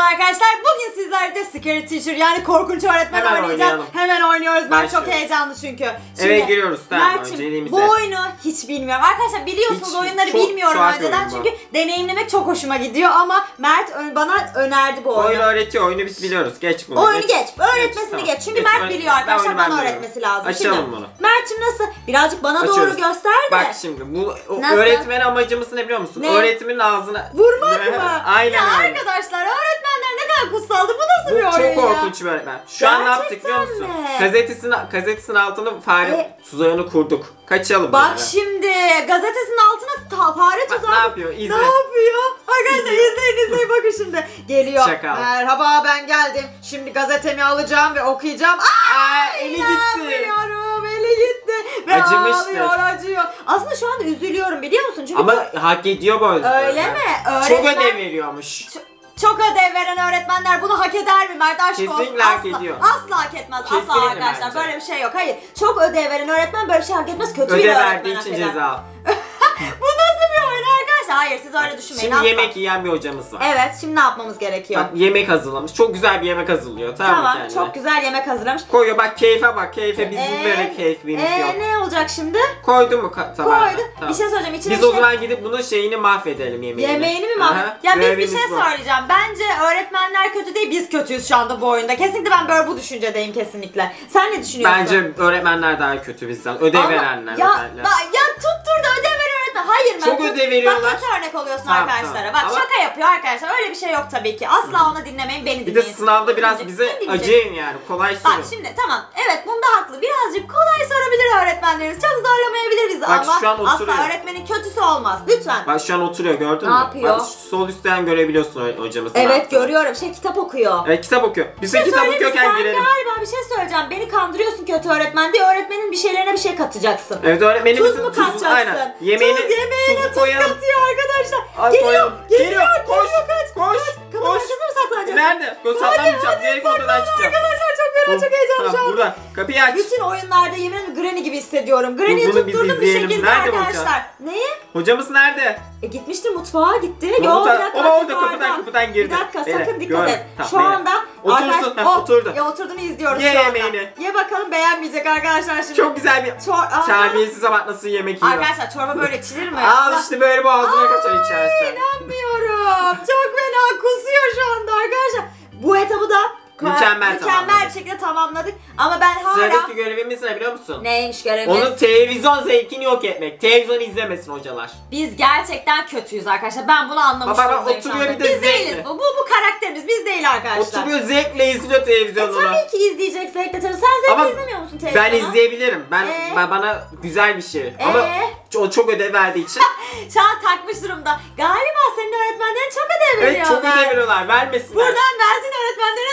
arkadaşlar. Bugün sizlerle Scary Teacher yani korkunç öğretmen oynayacağız. Hemen oynuyoruz. Ben çok heyecanlı çünkü. Şimdi, evet giriyoruz. Mert'cim bu oyunu hiç bilmiyorum. Arkadaşlar biliyorsunuz oyunları bilmiyorum önceden çünkü deneyimlemek çok hoşuma gidiyor ama Mert bana önerdi bu oyunu. Oyunu öğretiyor. Oyunu biz biliyoruz. Geç bunu. Oyunu geç. Öğretmesini geç. Çünkü Mert biliyor arkadaşlar. Bana öğretmesi lazım. Açalım bunu. Mert'cim nasıl? Birazcık bana doğru göster de. Bak şimdi bu öğretmen amacımız ne biliyor musun? Öğretmenin ağzına vurmak mı? Aynen öyle. Arkadaşlar öğretmenler ne kadar kutsaldı. Bu nasıl bir oyun ya? Çok korkunç bir öğretmen. Şu an ne yaptık biliyor musun? Gazetesinin altına fare tuzağını kurduk. Kaçalım. Bak yani. Şimdi gazetesinin altına fare tuzağı. Ne yapıyor? İzle. Ne yapıyor? Arkadaşlar izleyin bakın şimdi. Geliyor. Şaka. Merhaba ben geldim. Şimdi gazetemi alacağım ve okuyacağım. Eli gitti. Eli gitti. Ve acımıştır. Acıyor. Aslında şu anda üzülüyorum biliyor musun? Çünkü ama hak ediyor bu yüzden. Öyle mi? Çok ödev veriyormuş. Çok ödev veren öğretmenler bunu hak eder mi Mert? Aşk olsun. Kesinlikle hak ediyor. Asla hak etmez. Kesinlikle asla arkadaşlar. bence. Böyle bir şey yok. Hayır. Çok ödev veren öğretmen böyle bir şey hak etmez. Kötü bir ödev öğretmen verdiği için hak eder. ceza. Bu nasıl bir oyun arkadaşlar? Hayır siz öyle düşünmeyin. Şimdi asla. yemek yiyen bir hocamız var. Evet şimdi ne yapmamız gerekiyor? Bak yemek hazırlamış. Çok güzel bir yemek hazırlıyor. Tamam çok güzel yemek hazırlamış. Koyuyor bak keyfe bak. Keyfe bizim böyle keyfimiz yok. Ne olacak şimdi? Koydu mu tabağa? Koydu. Tamam. Bir şey söyleyeceğim. İçine biz o zaman gidip bunun şeyini mahvedelim yemeğini. Yemeğini mi mahvedelim? Ya biz bir şey söyleyeceğim. Bence öğretmenler kötü değil. Biz kötüyüz şu anda bu oyunda. Kesinlikle ben böyle bu düşüncedeyim kesinlikle. Sen ne düşünüyorsun? Bence öğretmenler daha kötü bizden. Ödev verenler özellikle. Ya tuttur da ödev veren öğretmen. Hayır çok ödev veriyorlar. Bak kötü örnek oluyorsun arkadaşlara. Bak şaka yapıyor arkadaşlar. Öyle bir şey yok tabii ki. Asla onu dinlemeyin. Beni dinleyin. Bir de sınavda biraz bize acıyın yani. Kolay sorun. Bak şimdi tamam. Evet bunda haklı. Birazcık kolay sorabilir öğretmenlerimiz. Çok zorlamayabilir bizi bak, ama şu an asla öğretmenin kötüsü olmaz. Lütfen. Bak şu an oturuyor gördün mü? Ne yapıyor? Bak sol üstten görebiliyorsun hocamız. Evet görüyorum. Kitap okuyor. Evet kitap okuyor. Biz de kitap okuyorken girelim. Sen galiba bir şey söyleyeceğim. Beni kandırıyorsun kötü öğretmen diye öğretmenin bir şeylerine bir şey katacaksın. Evet öğretmenimizin tuz mu katacaksın? Aynen. Yemeğine tuz katıyor arkadaşlar. Ay, geliyor. Koş. Kapının arkasına mı saklanacaksın? Nerede? Saklanmayacağım. Direkt odadan çıkacağım. Arkadaşlar çok heyecanlı şu an. Burada. Kapıyı aç. Bütün oyunlarda yemin ederim Granny gibi hissediyorum. Granny'yi tutturdum bir şekilde nerede arkadaşlar. Neyi? Hocamız nerede? Gitmiştir mutfağa gitti. Yo bir dakika. Orada kapıdan girdi. Bir dakika sakın dikkat et. Tamam, şu anda otursun. Oturdu. Oturduğunu izliyoruz ye şu anda. Yemeğini. Ye bakalım beğenmeyecek arkadaşlar şimdi. Çok güzel bir terbiyesiz ama nasıl yemek yiyor. Arkadaşlar çorba böyle içilir mi? Al işte böyle boğazına kaçar içersen. İnanmıyorum. Çok fena kusuyor şu anda arkadaşlar. Bu etabı da mükemmel bir şekilde tamamladık. Ama ben hala... Sıradaki görevimiz ne biliyor musun? Neymiş görevimiz? Onun televizyon zevkini yok etmek. Televizyon izlemesin hocalar. Biz gerçekten kötüyüz arkadaşlar. Ben bunu anlamış durumdayım. Oturuyor bir de biz değiliz bu. Bu karakterimiz. Biz değil arkadaşlar. Oturuyor zevkle izliyor televizyonunu. Tabii ki izleyecek zevkle. Sen zevkle izlemiyor musun televizyonu? Ben izleyebilirim. Bana güzel bir şey. Ama o çok ödev verdiği için. Şu an takmış durumda. Galiba senin öğretmenlerin çok ödev veriyorlar. Evet çok ödev veriyorlar. Vermesinler. Buradan Mert'in öğretmenlerine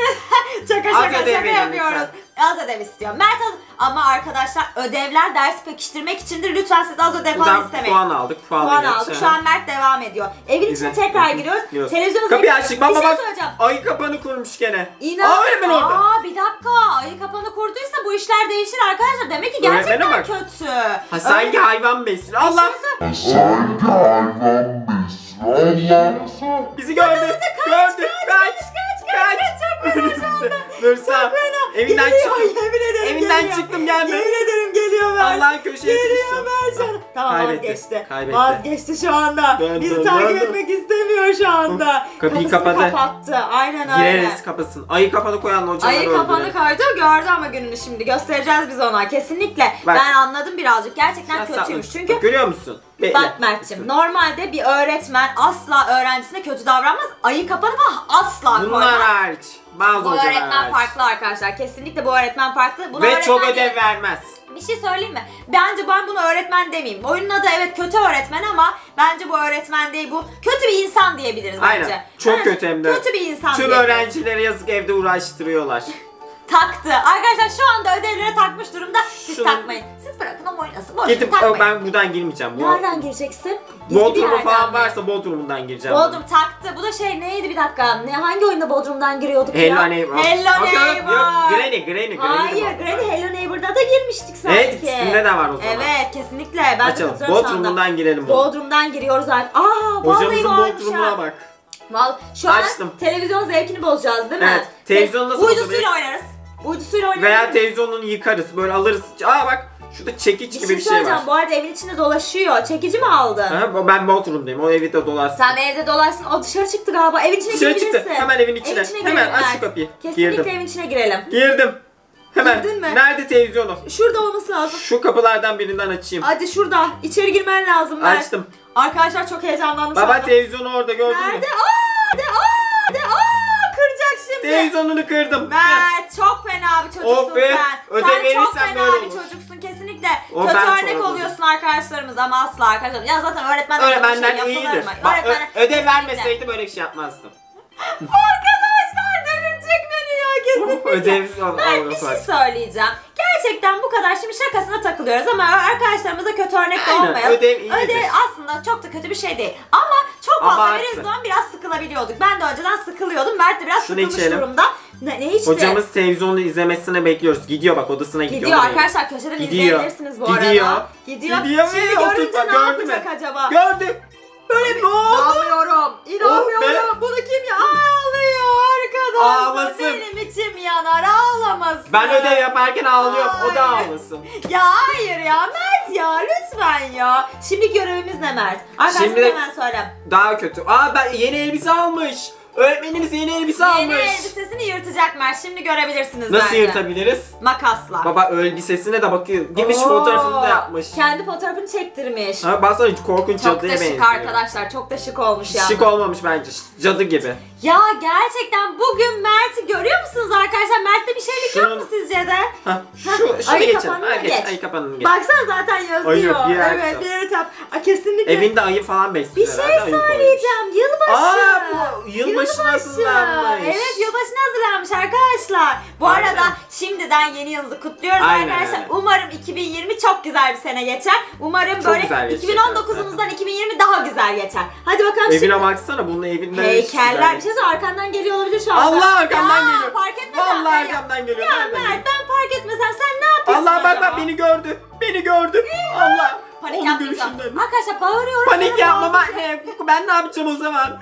şaka yapıyoruz. Az ödev istiyor. Mert ama arkadaşlar ödevler ders pekiştirmek içindir. Lütfen siz az ödev falan istemeyin. Puan aldık. Şu an Mert devam ediyor. Evin içine tekrar giriyoruz. Televizyonu kapıyı açtık. Bir şey söyleyeceğim. Ayı kapanı kurmuş gene. Öğretmen orada. Bir dakika. Ayı kapanı kurduysa bu işler değişir arkadaşlar. Demek ki gerçekten kötü. Sanki hayvan besliyor. Allah. Sanki hayvan besliyor. Bizi gördü. Kaç. Dursa. Evinden çıktım. Evinden çıktım gelme. Yemin ederim geliyor Mert. Allah'ın köşeye sıkıştım. Tamam vazgeçti. Vazgeçti şu anda. Bizi Dön. takip etmek istemiyor şu anda. Kapıyı kapattı. Aynen öyle. Gireriz kapısın. Ayı kapanı koyan hocalar öldü. Ayı kapanı koydu gördü ama gününü şimdi. Göstereceğiz biz ona kesinlikle. Bak. Ben anladım birazcık. Gerçekten kötüymüş. Çünkü bak, görüyor musun? Bak Mert'cim normalde bir öğretmen asla öğrencisine kötü davranmaz. Ayı kapanı asla koymaz. Bunlar hariç. Bazı bu hocalar öğretmen farklı arkadaşlar. Kesinlikle bu öğretmen farklı. Bunu ve çok ödev vermez. Bir şey söyleyeyim mi? Bence ben bunu öğretmen demeyeyim. Oyunun adı evet kötü öğretmen ama bence bu öğretmen değil bu. Kötü bir insan diyebiliriz bence. Aynen. Çok kötü hem de. Kötü bir insan tüm öğrencilere yazık evde uğraştırıyorlar. Taktı. Arkadaşlar şu anda ödevlere takmış durumda. Siz takmayın. Siz bırakın ama oynasın. Gidip ben buradan girmeyeceğim. Nereden gireceksin? Bodrum'u falan varsa Bodrum'dan gireceğim. Bodrum taktı. Bu da neydi bir dakika. Hangi oyunda Bodrum'dan giriyorduk Hello ya? Neighbor. Hello Neighbor. Granny. Hayır Granny Hello Neighbor'da da girmiştik sanki. Evet ikisinde de var o zaman. Evet kesinlikle. Ben açalım. Bodrum'dan girelim. Bodrum'dan giriyoruz artık. Hocamızın Bodrum'una bak. Şu an Açtım. televizyon zevkini bozacağız değil mi? Evet, televizyonu nasıl Uydusuyla bozabiliriz? oynarız. Uydusuyla oynarız. Veya televizyonunu yıkarız. Böyle alırız. Aa bak şurada çekiç gibi bir şey var. söyleyeceğim. Bu arada evin içinde dolaşıyor. Çekici mi aldın? Ha, ben Bodrum'dayım. O evde dolarsın. Sen evde dolaşsın. O dışarı çıktı galiba. Evin içine Dışarı girebilirsin. çıktı. Hemen evin içine. Hemen girelim aç Mert. şu kapıyı. Kesinlikle Girdim. evin içine girelim. Girdim. Hemen. Girdin mi? Nerede televizyonu? Şurada olması lazım. Şu kapılardan birinden açayım. Hadi şurada. İçeri girmen lazım Mert. Açtım. Arkadaşlar çok heyecanlandım şu Baba anda. televizyonu orada gördün mü? Nerede? Kıracak şimdi. Televizyonunu kırdım. Mert çok fena bir çocuksun Oh be, sen. ödev Sen çok verirsen fena böyle bir olur. çocuksun kesinlikle. O Kötü ben örnek çok oluyorsun arkadaşlarımız ama asla arkadaşlar. Ya zaten öğretmenler Öğretmenden iyidir. Bak, ödev Kesinlikle. vermeseydi böyle bir şey yapmazdım. Arkadaşlar dönecek beni ya kesinlikle. Ödevsiz Mert bir şey söyleyeceğim. Gerçekten bu kadar şimdi şakasına takılıyoruz ama arkadaşlarımıza kötü örnek de Aynen, olmayalım. ödev iyidir. Ödev aslında çok da kötü bir şey değil. Ama çok fazla Abartı. verildiği zaman biraz sıkılabiliyorduk. Ben de önceden sıkılıyordum. Mert de biraz Şunu sıkılmış içelim. durumda. Ne içti? Hocamız televizyonu izlemesini bekliyoruz. Gidiyor bak odasına gidiyor. Gidiyor oraya. arkadaşlar köşeden Gidiyor. izleyebilirsiniz bu Gidiyor. arada. Gidiyor. Gidiyor Şimdi ve görünce oturtma, ne gördü mü? yapacak acaba? Gördü. Böyle ne oldu? İnanmıyorum. İnanmıyorum. Oh be. Bunu kim ya? Ağlıyor arkadaşlar. Ağlasın. Benim içim yanar ağlamasın. Ben ödev yaparken ağlıyorum. O da ağlasın. Ya hayır ya Mert ya lütfen ya. Şimdi görevimiz ne Mert? Arkadaşlar Şimdi- hemen söyle. Daha kötü. Aa ben yeni elbise almış. Öğretmenimiz yeni elbise Yeni almış. elbisesini yırtacak Mert. Şimdi görebilirsiniz Nasıl bence. yırtabiliriz? Makasla. Baba elbisesine de bakıyor. Gitmiş Oo, fotoğrafını da yapmış. Kendi fotoğrafını çektirmiş. Ha, baksana hiç korkunç Çok cadıya da şık benziyor. arkadaşlar. Çok da şık olmuş ya. Şık olmamış bence. Cadı gibi. Ya gerçekten bugün Mert'i görüyor musunuz arkadaşlar? Mert'te bir şeylik yok Şunun- mu sizce de? Ha, şunu ayı geçelim. kapanını Ha, geç. Ayı kapanını geç. Baksana zaten yazıyor. Ayı, bir yer evet kitap. bir yere tap. Kesinlikle. Evinde ayı falan Bir besliyor. şey herhalde, ayı koymuş. söyleyeceğim. Yılbaşı. Aa bu yılbaşına hazırlanmış. Evet yılbaşına hazırlanmış arkadaşlar. Bu Aynen. arada şimdiden yeni yılınızı kutluyoruz Aynen, arkadaşlar. aynen. Umarım 2020 çok güzel bir sene geçer. Umarım Çok böyle güzel geçecek 2019'umuzdan 2020 daha güzel geçer. Hadi bakalım şimdi. Evine baksana bunun evinden. Heykeller bir şey söyleyeyim, arkandan geliyor olabilir şu anda. Allah arkamdan Ya, geliyor. Fark etmesen. Vallahi arkamdan geliyor. Ya Nereden Mert geliyor? ben fark etmesem sen ne yapıyorsun Allah bak acaba? bak beni gördü. Beni gördü. Allah. Panik Onun yapmayacağım. görüşünden. Arkadaşlar bağırıyorum. Panik sana yapma bağırıyorum. bak ne? Ben ne yapacağım o zaman?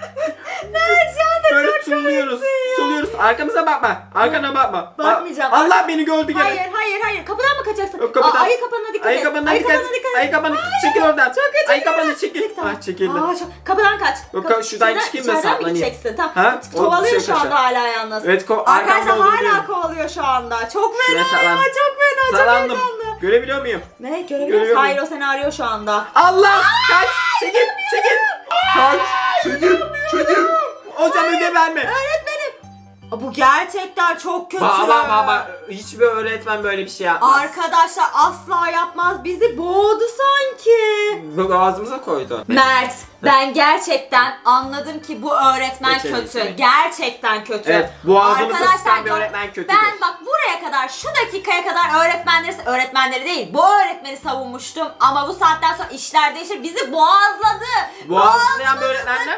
Mert şu anda Böyle çok tuluyoruz. komiksin. Tuluyoruz. Arkamıza bakma. Arkana bakma. Bakmayacağım. Allah beni gördü gene. Hayır. Kapıdan mı kaçacaksın? Yok, kapıdan. Ayı kapanına dikkat et. Ayı kapanına dikkat. Ayı kapanına çekil oradan. Ayı kapanına çekil. Tamam. Ah çekildi. Kapıdan kaç. Yok, Kap- şuradan içeriden- çıkayım da içeriden mi saklanayım. gideceksin? Tamam. Ha? O Kovalıyor dışarı şu anda kaçar. hala yalnız. Evet, Arkadaşlar arkamda hala duruyor. kovalıyor şu anda. Çok fena Şuraya saklan. ya. Çok fena. Çok Sağlandım. heyecanlı. Görebiliyor muyum? Ne? Görebiliyor Görüyor musun? Hayır muyum? o seni arıyor şu anda. Allah! Kaç! Çekil! Çekil! Kaç. Çekil. Çekil. Hocam ödev verme. Öğretmenim. Bu gerçekten çok kötü. Baba hiçbir öğretmen böyle bir şey yapmaz. Arkadaşlar asla yapmaz. Bizi boğdu sanki. Bu ağzımıza koydu. Mert, ben gerçekten anladım ki bu öğretmen Geçelim kötü. seni. Gerçekten kötü. Evet, boğazımıza Arkadaşlar, sıkan bir öğretmen kötüdür. Ben bak buraya kadar, şu dakikaya kadar öğretmenleri değil, bu öğretmeni savunmuştum. Ama bu saatten sonra işler değişir. Bizi boğazladı. Boğazlayan bir öğretmenler.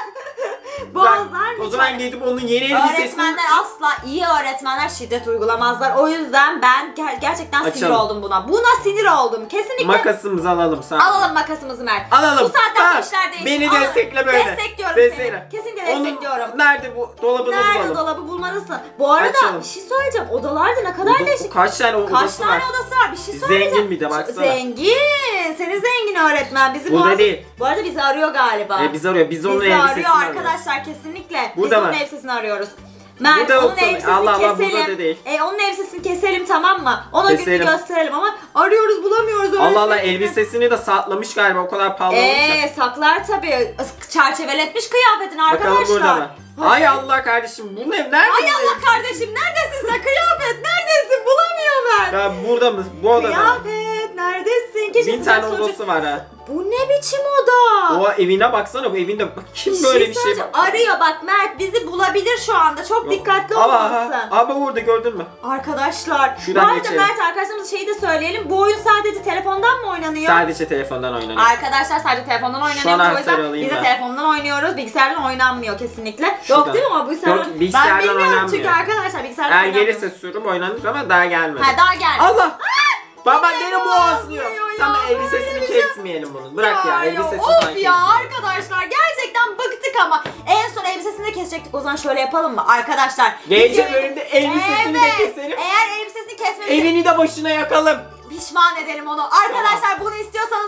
Boğazlar mı? O zaman gidip onun yeni elbisesini Öğretmenler asla, iyi öğretmenler şiddet uygulamazlar. O yüzden ben gerçekten sinir Açalım. oldum buna. Buna sinir oldum. Kesinlikle. makasımızı alalım sana. Alalım makasımızı Mert. Alalım. Bu saatten sonra Ha, işler değişir. beni Alalım. destekle böyle. Destekliyorum Destekle. seni. Kesinlikle Onu- destekliyorum. Nerede bu dolabını Nerede bulalım. dolabı bulmalısın. Bu arada Açalım. bir şey söyleyeceğim. Odalarda ne kadar değişik. Kaç tane Kaç odası tane var? odası var? Bir şey söyleyeceğim. Zengin bir de baksana. Zengin. Senin zengin öğretmen. Bizi Burada boğaz- değil. Bu arada bizi arıyor galiba. Bizi arıyor. Biz onun Bizi elbisesini arıyor arıyoruz. arkadaşlar kesinlikle. Burada Biz onun mı? elbisesini arıyoruz. Mert Burada onun yoksa- elbisesini Allah Allah, keselim. burada da değil. Onun elbisesini keselim tamam mı? Ona gününü Keselim. gösterelim ama arıyoruz bulamıyoruz Allah Allah öğretmenimizi. elbisesini de satlamış galiba o kadar pahalı olunca. Saklar tabii. Çerçeveletmiş kıyafetini Bakalım arkadaşlar. burada mı? Ay Allah kardeşim bu ne? Nerede? Ay Allah kardeşim neredesin sen? Kıyafet neredesin? Bulamıyor ben. Ya burada mı? Bu odada mı? Kıyafet neredesin? Keşke Bin tane sıcak sonucu- odası var ha. Bu ne biçim oda? O evine baksana bu evinde kim böyle bir şey söyleyeceğim. bak. Arıyor bak Mert bizi bulabilir şu anda. Çok dikkatli olmalısın. Ama burada gördün mü? Arkadaşlar. Şuradan bu arada geçelim. Mert arkadaşlarımıza şeyi de söyleyelim. Bu oyun sadece telefondan mı oynanıyor? Sadece telefondan oynanıyor. Arkadaşlar sadece telefondan oynanıyor. Şu an O anahtarı yüzden alayım biz de ben. telefondan oynuyoruz. Bilgisayardan oynanmıyor kesinlikle. Şuradan. Yok değil mi ama bilgisayardan? Yok, bilgisayardan ben bilmiyorum oynanmıyor. çünkü arkadaşlar bilgisayardan Eğer oynanmıyor. gelirse sürüm oynanır ama daha gelmedi. Ha daha geldi. Allah! Baba Yine beni boğazlıyor boğazlıyor. ya, Tamam böyle elbisesini bir şey- kesmeyelim bunu. Bırak ya elbisesini Of falan ya kesmeyelim. arkadaşlar gerçekten bıktık kestik ama en son elbisesini de kesecektik. O zaman şöyle yapalım mı arkadaşlar? Gelecek bölümde elbisesini de keselim. Eğer elbisesini kesmemizi Evini de başına yakalım. pişman edelim onu. Arkadaşlar bunu istiyorsanız